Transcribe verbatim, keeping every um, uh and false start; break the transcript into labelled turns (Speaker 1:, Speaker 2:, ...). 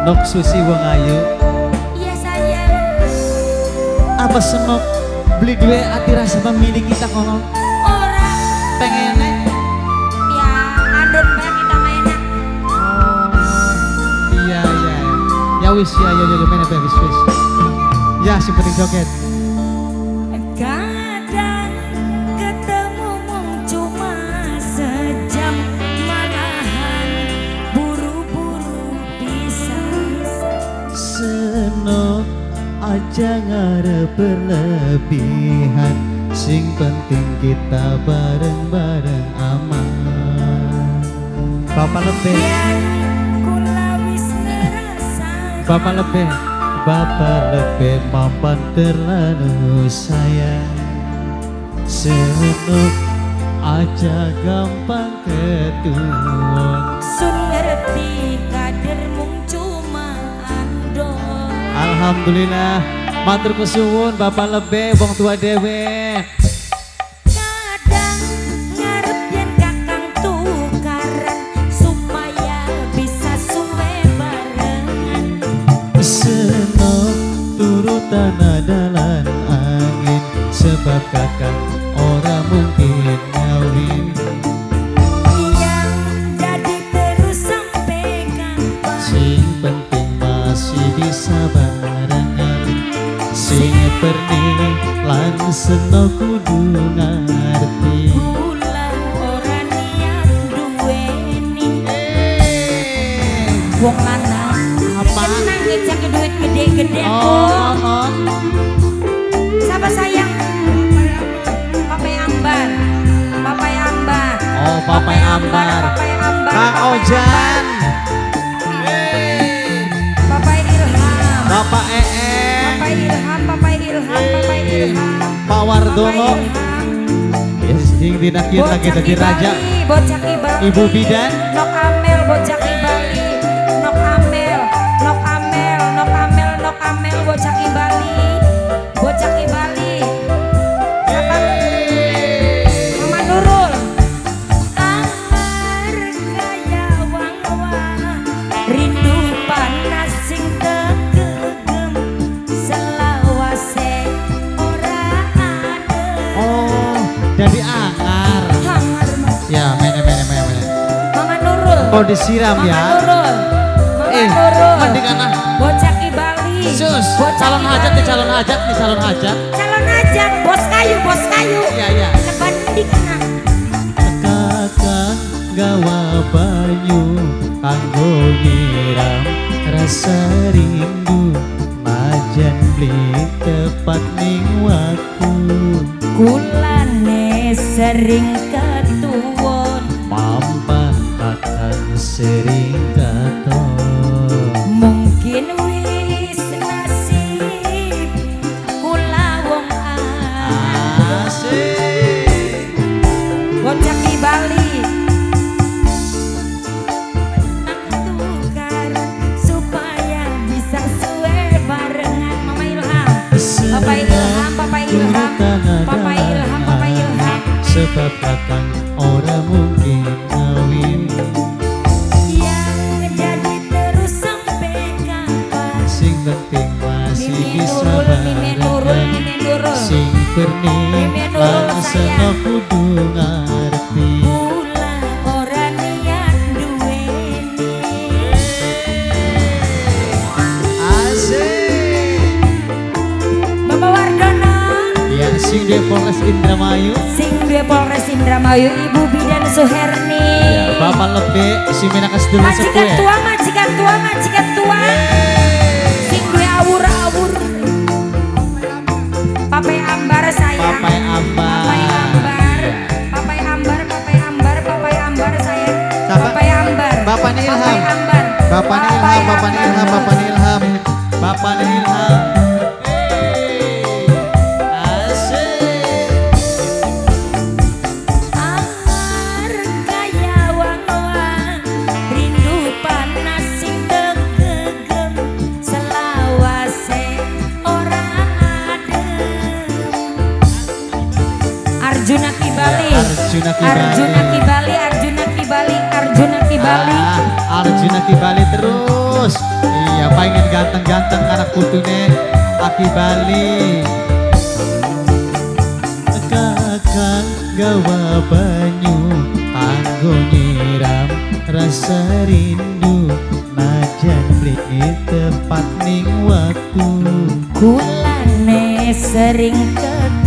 Speaker 1: Nok Susi wong ayu.
Speaker 2: Iya sayang.
Speaker 1: Apa senok beli dua hati rasa pemilik kita kono?
Speaker 2: Orang.
Speaker 1: Pengen nek?
Speaker 2: Ya andon bae kita mainnya.
Speaker 1: Oh iya iya. Ya wis ya ya ya main apa wis wis. Ya si penting joget.
Speaker 2: Kadang ketemu mung cuma sejam, malahan buru-buru pisah.
Speaker 1: Senok aja ngarep berlebihan, sing penting kita bareng-bareng aman. Bapak lebih,
Speaker 2: Kula wis ngerasa.
Speaker 1: Bapak lebih, Bapak lebih mapan terlalu sayang. Senok aja gampang ketuan.
Speaker 2: Sun ngerti kader mung cuma andon.
Speaker 1: Alhamdulillah, matur kesuwun Bapak lebih, wong tua dewe.
Speaker 2: Kadang ngarep yen kakang tukaran supaya bisa suwe barengan.
Speaker 1: Senok turutan adalan angin, sebab kakang ora mungkin ngawin.
Speaker 2: Yang jadi terus sampai kapan?
Speaker 1: Sing penting masih bisa barengan. Sing perni lan senok kudu ngerti.
Speaker 2: Kula ora niat duweni. Wong lanang
Speaker 1: Apa?
Speaker 2: senang ngejak duit gede-gede.
Speaker 1: Oh, oh, oh.
Speaker 2: Siapa sayang? Papai Ambar. Papai Ambar.
Speaker 1: Oh, Papai Ambar.
Speaker 2: Papai Ambar.
Speaker 1: Kang
Speaker 2: Papai
Speaker 1: Ojan.
Speaker 2: Ambar, Papai Ilham.
Speaker 1: Bapak Ee.
Speaker 2: Papai Ilham, Papai Ilham, Papai Ilham.
Speaker 1: Pak Wardono.
Speaker 2: Papai Ilham.
Speaker 1: Yes, ding dinakin lagi
Speaker 2: Bocah
Speaker 1: jadi raja.
Speaker 2: Kibali, Bocah Kibali.
Speaker 1: Ibu bidan.
Speaker 2: Nok Amel, Bocah Kibali. Nok Amel, Nok Amel, Nok Amel, Nok Amel, Bocah Kibali. Bocah Kibali. Siapa? Mama Nurul. Amar kaya wang-wang, rindu panas sing tegegem, selawase ora adem.
Speaker 1: Oh, jadi angar.
Speaker 2: Hangar Mas.
Speaker 1: Ya, mene mene mene mene.
Speaker 2: Mama Nurul.
Speaker 1: Oh, disiram
Speaker 2: Mama
Speaker 1: ya.
Speaker 2: Nurul. Mama
Speaker 1: Eh,
Speaker 2: Nurul.
Speaker 1: mending anak.
Speaker 2: Bocah Kibali.
Speaker 1: Sus,
Speaker 2: Bocah
Speaker 1: calon
Speaker 2: Kibali.
Speaker 1: hajat nih, calon hajat nih, calon hajat.
Speaker 2: Calon hajat, bos kayu, bos kayu.
Speaker 1: Iya, iya.
Speaker 2: Leban dikna.
Speaker 1: Kakang gawa banyu kanggo nyiram rasa rindu, najan beli tepat ning waktu.
Speaker 2: Kulane sering ketuwon,
Speaker 1: Mampah kakang sering katon.
Speaker 2: mungkin wis nasib kula wong
Speaker 1: Asik.
Speaker 2: Bocah Kibali. Tukar supaya bisa suwe barengan. Mama Ilham. Papa Ilham, Papa Ilham, Papa Ilham, Papa Ilham.
Speaker 1: Sebab kakang ora mungkin ngawin.
Speaker 2: Yang jadi terus sampai kapan?
Speaker 1: Sing penting masih
Speaker 2: Mimi
Speaker 1: bisa
Speaker 2: Nurul, Mimi Nurul,
Speaker 1: barengan.
Speaker 2: Mimi Nurul.
Speaker 1: Sing perni
Speaker 2: Mimi Nurul,
Speaker 1: lan
Speaker 2: sayang.
Speaker 1: senok kudu ngerti.
Speaker 2: Kula ora niat duweni.
Speaker 1: Asik.
Speaker 2: Bapak Wardono.
Speaker 1: Ya sing dia Polres Indramayu.
Speaker 2: Sing duwe Polres Indramayu, Ibu Bidan Suherni.
Speaker 1: Ya Bapak lebih si Minakas dulu
Speaker 2: Majikan
Speaker 1: sekue.
Speaker 2: tua, majikan tua, majikan tua. Sing duwe awur-awur. Papai Ambar sayang.
Speaker 1: Papai Ambar.
Speaker 2: Papai Ambar. Papai Ambar, Papai Ambar, Papai Ambar sayang.
Speaker 1: Siapa?
Speaker 2: Papai Ambar.
Speaker 1: Bapak Ilham.
Speaker 2: Papai Ambar.
Speaker 1: Bapak Ilham, Bapak Ilham, Bapak Ilham. Bapak Ilham. Asik.
Speaker 2: Angar kaya wang-wang, rindu panas sing tegegem, selawase ora adem. Arjuna Kibali.
Speaker 1: Arjuna Kibali.
Speaker 2: Arjuna Kibali, Arjuna Kibali, Arjuna Kibali.
Speaker 1: Ah, Arjuna Kibali terus. Iya ya pengen ganteng-ganteng anak putune Aki Bali. Kakang gawa banyu kanggo nyiram rasa rindu najan mriki tepat ning waktu
Speaker 2: kulane sering ke